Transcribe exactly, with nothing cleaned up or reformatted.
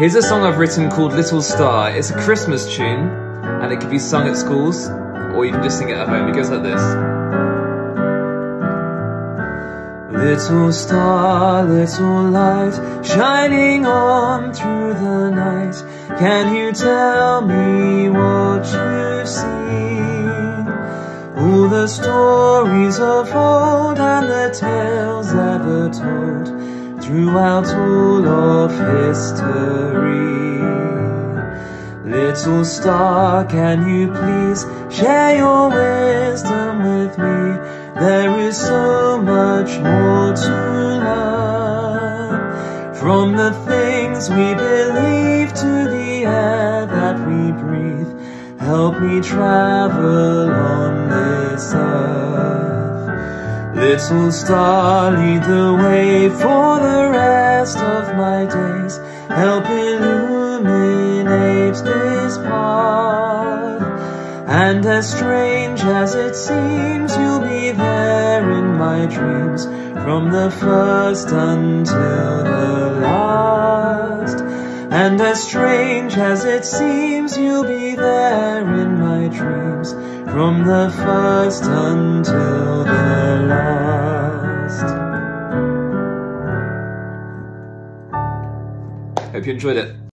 Here's a song I've written called Little Star. It's a Christmas tune, and it can be sung at schools, or you can just sing it at home. It goes like this. Little star, little light, shining on through the night, can you tell me what you've seen? All the stories of old and the tales ever told throughout all of history. Little star, can you please share your wisdom with me? There is so much more to learn, from the things we believe to the air that we breathe. Help me travel on this earth. Little star, lead the way for the rest of my days. Help illuminate this path. And as strange as it seems, you'll be there in my dreams, from the first until the last. And as strange as it seems, you'll be there in my dreams, from the first until the last. Hope you enjoyed it.